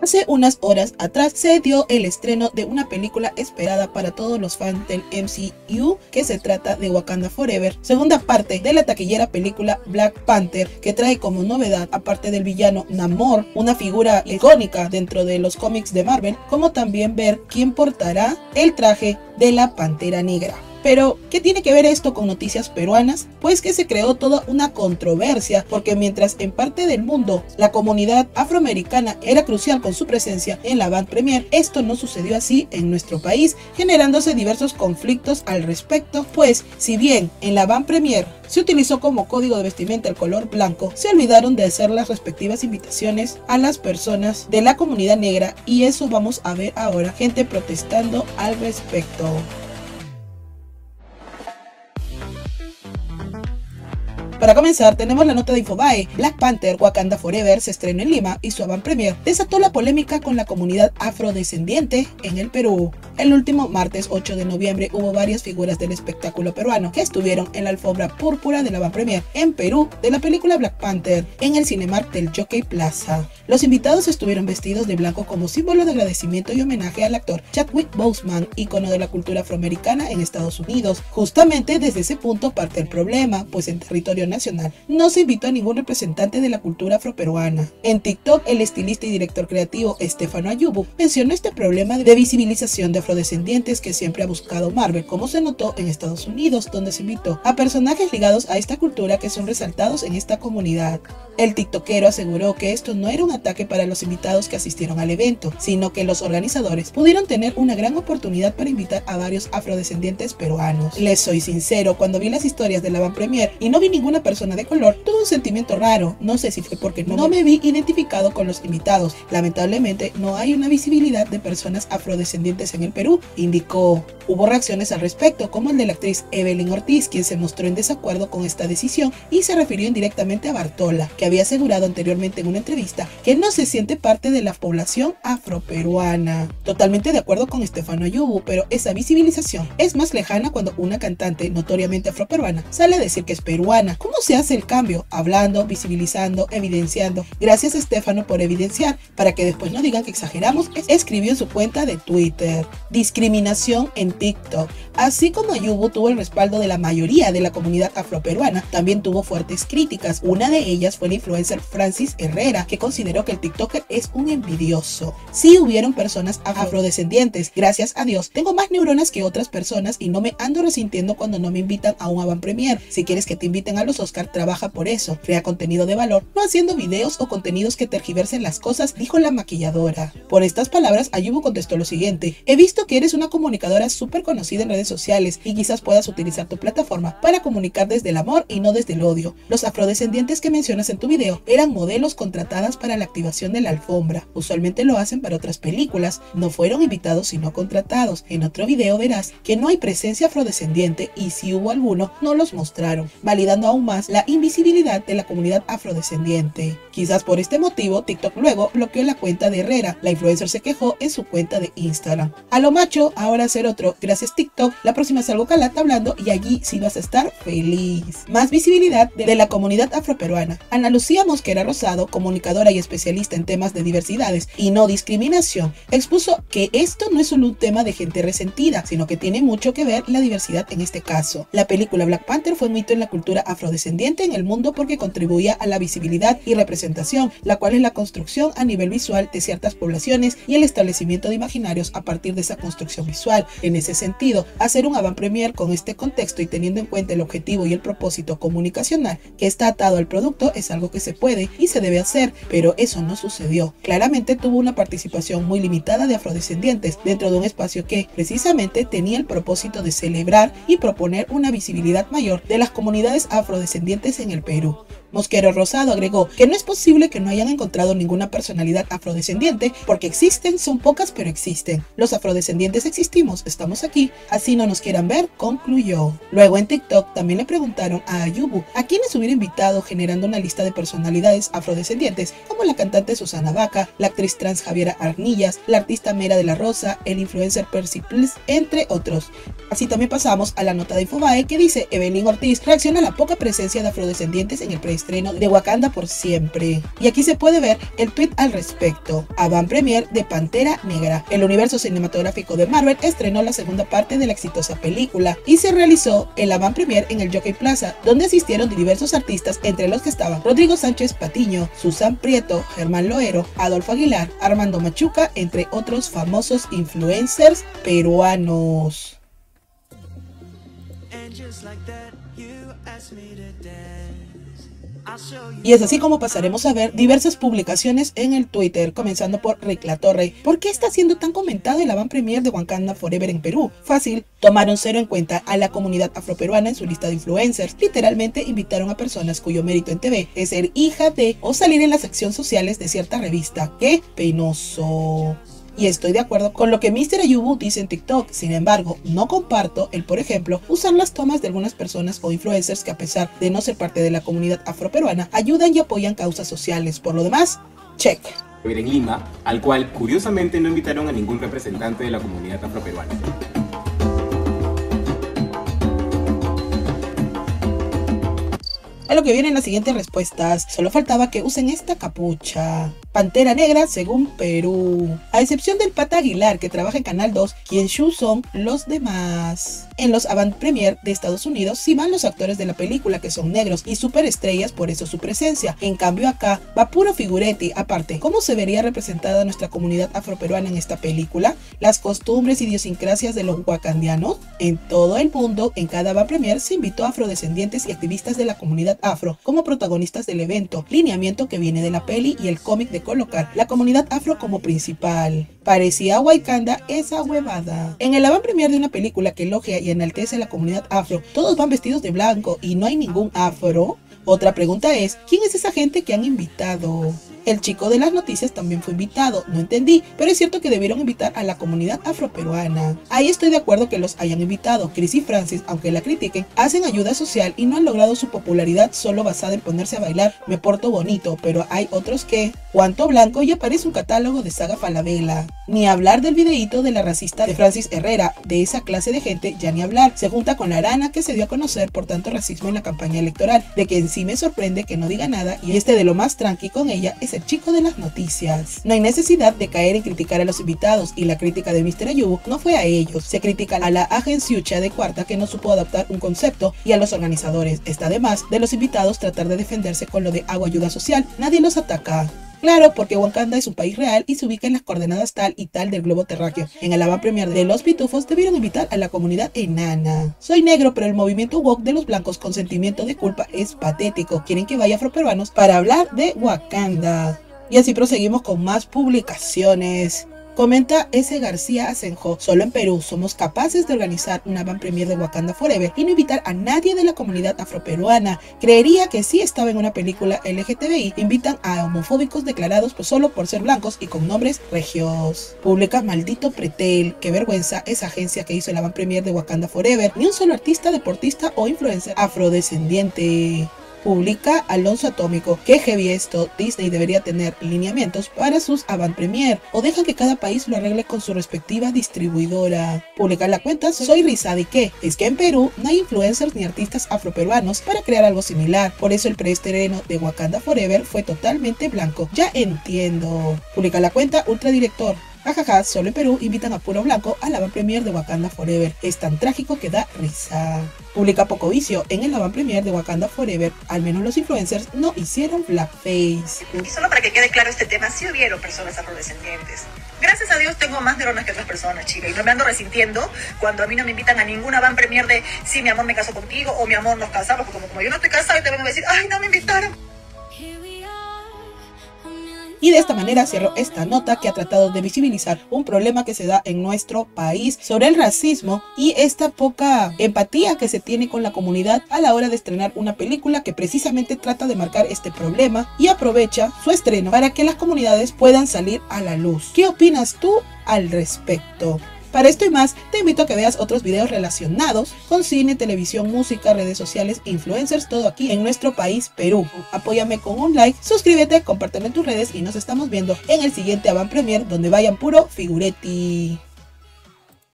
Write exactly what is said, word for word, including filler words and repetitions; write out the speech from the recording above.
Hace unas horas atrás se dio el estreno de una película esperada para todos los fans del M C U, que se trata de Wakanda Forever, segunda parte de la taquillera película Black Panther, que trae como novedad, aparte del villano Namor, una figura icónica dentro de los cómics de Marvel, como también ver quién portará el traje de la Pantera Negra. Pero, ¿qué tiene que ver esto con noticias peruanas? Pues que se creó toda una controversia, porque mientras en parte del mundo la comunidad afroamericana era crucial con su presencia en la Van Premier, esto no sucedió así en nuestro país, generándose diversos conflictos al respecto, pues si bien en la Van Premier se utilizó como código de vestimenta el color blanco, se olvidaron de hacer las respectivas invitaciones a las personas de la comunidad negra, y eso vamos a ver ahora, gente protestando al respecto. Para comenzar, tenemos la nota de Infobae. Black Panther Wakanda Forever se estrenó en Lima y su avant-premier desató la polémica con la comunidad afrodescendiente en el Perú. El último martes ocho de noviembre hubo varias figuras del espectáculo peruano que estuvieron en la alfombra púrpura de la avant-premier en Perú de la película Black Panther en el Cinemark del Jockey Plaza. Los invitados estuvieron vestidos de blanco como símbolo de agradecimiento y homenaje al actor Chadwick Boseman, ícono de la cultura afroamericana en Estados Unidos. Justamente desde ese punto parte el problema, pues en territorio nacional no se invitó a ningún representante de la cultura afroperuana. En TikTok, el estilista y director creativo Stefano Ayubu mencionó este problema de visibilización de afrodescendientes que siempre ha buscado Marvel, como se notó en Estados Unidos, donde se invitó a personajes ligados a esta cultura que son resaltados en esta comunidad. El tiktokero aseguró que esto no era un ataque para los invitados que asistieron al evento, sino que los organizadores pudieron tener una gran oportunidad para invitar a varios afrodescendientes peruanos. Les soy sincero, cuando vi las historias de la Van Premier y no vi ninguna persona de color, tuve un sentimiento raro. No sé si fue porque no, no me vi identificado con los invitados. Lamentablemente no hay una visibilidad de personas afrodescendientes en el Perú, indicó. Hubo reacciones al respecto, como el de la actriz Evelyn Ortiz, quien se mostró en desacuerdo con esta decisión y se refirió indirectamente a Bartola, que había asegurado anteriormente en una entrevista que no se siente parte de la población afroperuana. Totalmente de acuerdo con Stefano Ayubu, pero esa visibilización es más lejana cuando una cantante notoriamente afroperuana sale a decir que es peruana. ¿Cómo se hace el cambio? Hablando, visibilizando, evidenciando. Gracias, Stefano, por evidenciar, para que después no digan que exageramos. Escribió en su cuenta de Twitter: discriminación en TikTok. Así como Ayubu tuvo el respaldo de la mayoría de la comunidad afroperuana, también tuvo fuertes críticas. Una de ellas fue la influencer Francis Herrera, que consideró que el TikToker es un envidioso. Sí hubieron personas afrodescendientes, gracias a Dios. Tengo más neuronas que otras personas y no me ando resintiendo cuando no me invitan a un avant premier. Si quieres que te inviten a los Oscar, trabaja por eso. Crea contenido de valor, no haciendo videos o contenidos que tergiversen las cosas, dijo la maquilladora. Por estas palabras, Ayubu contestó lo siguiente: he visto que eres una comunicadora súper conocida en redes sociales y quizás puedas utilizar tu plataforma para comunicar desde el amor y no desde el odio. Los afrodescendientes que mencionas en tu video eran modelos contratadas para la activación de la alfombra. Usualmente lo hacen para otras películas. No fueron invitados sino contratados. En otro video verás que no hay presencia afrodescendiente y si hubo alguno, no los mostraron, validando aún más la invisibilidad de la comunidad afrodescendiente. Quizás por este motivo, TikTok luego bloqueó la cuenta de Herrera. La influencer se quejó en su cuenta de Instagram. A lo macho, ahora hacer otro. Gracias TikTok, la próxima salgo Calata hablando y allí sí vas a estar feliz. Más visibilidad de, de la comunidad afroperuana. Ana Lucía Mosquera Rosado, comunicadora y especialista en temas de diversidades y no discriminación, expuso que esto no es solo un tema de gente resentida, sino que tiene mucho que ver la diversidad en este caso. La película Black Panther fue un hito en la cultura afrodescendiente en el mundo porque contribuía a la visibilidad y representación, la cual es la construcción a nivel visual de ciertas poblaciones y el establecimiento de imaginarios a partir de esa construcción visual. En ese sentido, hacer un avant premier con este contexto y teniendo en cuenta el objetivo y el propósito comunicacional que está atado al producto es algo que se puede y se debe hacer, pero eso no sucedió. Claramente tuvo una participación muy limitada de afrodescendientes dentro de un espacio que precisamente tenía el propósito de celebrar y proponer una visibilidad mayor de las comunidades afrodescendientes en el Perú. Mosquero Rosado agregó que no es posible que no hayan encontrado ninguna personalidad afrodescendiente porque existen, son pocas pero existen. Los afrodescendientes existimos, estamos aquí, así no nos quieran ver, concluyó. Luego en TikTok también le preguntaron a Ayubu a quiénes hubiera invitado, generando una lista de personalidades afrodescendientes como la cantante Susana Baca, la actriz trans Javiera Arnillas, la artista Mera de la Rosa, el influencer Percy Plus, entre otros. Así también pasamos a la nota de Infobae que dice: Evelyn Ortiz reacciona a la poca presencia de afrodescendientes en el preestreno estreno de Wakanda por siempre. Y aquí se puede ver el tweet al respecto. Avant Premier de Pantera Negra. El universo cinematográfico de Marvel estrenó la segunda parte de la exitosa película y se realizó el Avant Premier en el Jockey Plaza, donde asistieron diversos artistas, entre los que estaban Rodrigo Sánchez Patiño, Susan Prieto, Germán Loero, Adolfo Aguilar, Armando Machuca, entre otros famosos influencers peruanos. Y es así como pasaremos a ver diversas publicaciones en el Twitter, comenzando por Rick Latorre. ¿Por qué está siendo tan comentado el Avant Premier de Wakanda Forever en Perú? Fácil, tomaron cero en cuenta a la comunidad afroperuana en su lista de influencers. Literalmente invitaron a personas cuyo mérito en T V es ser hija de o salir en las secciones sociales de cierta revista. ¡Qué penoso! Y estoy de acuerdo con lo que míster Ayubu dice en TikTok. Sin embargo, no comparto el, por ejemplo, usar las tomas de algunas personas o influencers que, a pesar de no ser parte de la comunidad afroperuana, ayudan y apoyan causas sociales. Por lo demás, check. En Lima, al cual curiosamente no invitaron a ningún representante de la comunidad afroperuana. A lo que vienen las siguientes respuestas. Solo faltaba que usen esta capucha. Pantera Negra según Perú. A excepción del Pata Aguilar, que trabaja en Canal dos, quien Shu son los demás. En los Avant Premier de Estados Unidos sí van los actores de la película, que son negros y superestrellas, por eso su presencia. En cambio acá va puro figuretti. Aparte, ¿cómo se vería representada nuestra comunidad afroperuana en esta película? Las costumbres y idiosincrasias de los wakandianos. En todo el mundo, en cada Avant Premier se invitó a afrodescendientes y activistas de la comunidad afro como protagonistas del evento, lineamiento que viene de la peli y el cómic de colocar la comunidad afro como principal. Parecía Wakanda esa huevada. En el Avant Premier de una película que elogia y enaltece a la comunidad afro, todos van vestidos de blanco y no hay ningún afro. Otra pregunta es, ¿quién es esa gente que han invitado? El chico de las noticias también fue invitado, no entendí, pero es cierto que debieron invitar a la comunidad afroperuana. Ahí estoy de acuerdo que los hayan invitado. Chris y Francis, aunque la critiquen, hacen ayuda social y no han logrado su popularidad solo basada en ponerse a bailar me porto bonito, pero hay otros que, cuanto blanco, y aparece un catálogo de Saga Falabella. Ni hablar del videíto de la racista de Francis Herrera, de esa clase de gente ya ni hablar. Se junta con la Arana, que se dio a conocer por tanto racismo en la campaña electoral, de que en sí me sorprende que no diga nada, y este de lo más tranqui con ella es el chico de las noticias. No hay necesidad de caer en criticar a los invitados, y la crítica de míster Ayubu no fue a ellos. Se critica a la agenciucha de Cuarta, que no supo adaptar un concepto, y a los organizadores. Está de más de los invitados tratar de defenderse con lo de hago ayuda social. Nadie los ataca. Claro, porque Wakanda es un país real y se ubica en las coordenadas tal y tal del globo terráqueo. En el Avant Premier de Los Pitufos debieron invitar a la comunidad enana. Soy negro, pero el movimiento woke de los blancos con sentimiento de culpa es patético. Quieren que vaya afroperuanos para hablar de Wakanda. Y así proseguimos con más publicaciones. Comenta S. García Asenjo, solo en Perú somos capaces de organizar una Avant Premier de Wakanda Forever y no invitar a nadie de la comunidad afroperuana. Creería que sí estaba en una película L G T B I. Invitan a homofóbicos declarados pues solo por ser blancos y con nombres regios. Publica maldito pretel. Qué vergüenza esa agencia que hizo el Avant Premier de Wakanda Forever. Ni un solo artista, deportista o influencer afrodescendiente. Publica Alonso Atómico. Qué heavy esto. Disney debería tener lineamientos para sus Avant Premier, o dejan que cada país lo arregle con su respectiva distribuidora. Publica la cuenta Soy Rizadi. ¿Qué? Es que en Perú no hay influencers ni artistas afroperuanos para crear algo similar. Por eso el preestreno de Wakanda Forever fue totalmente blanco. Ya entiendo. Publica la cuenta Ultradirector. Jajaja, solo en Perú invitan a puro blanco al Avant Premier de Wakanda Forever. Es tan trágico que da risa. Publica Poco Vicio. En el Avant Premier de Wakanda Forever, al menos los influencers no hicieron blackface. Y solo para que quede claro este tema, sí hubieron personas afrodescendientes. Gracias a Dios tengo más neuronas que otras personas, chica. Y no me ando resintiendo cuando a mí no me invitan a ninguna Avant Premier de sí, mi amor, me caso contigo, o mi amor, nos casamos. Porque como, como yo no estoy casada, y te vengo a decir, ay, no me invitaron. Y de esta manera cierro esta nota que ha tratado de visibilizar un problema que se da en nuestro país sobre el racismo y esta poca empatía que se tiene con la comunidad a la hora de estrenar una película que precisamente trata de marcar este problema y aprovecha su estreno para que las comunidades puedan salir a la luz. ¿Qué opinas tú al respecto? Para esto y más, te invito a que veas otros videos relacionados con cine, televisión, música, redes sociales, influencers, todo aquí en nuestro país, Perú. Apóyame con un like, suscríbete, compártelo en tus redes y nos estamos viendo en el siguiente Avant Premier donde vayan puro figuretti.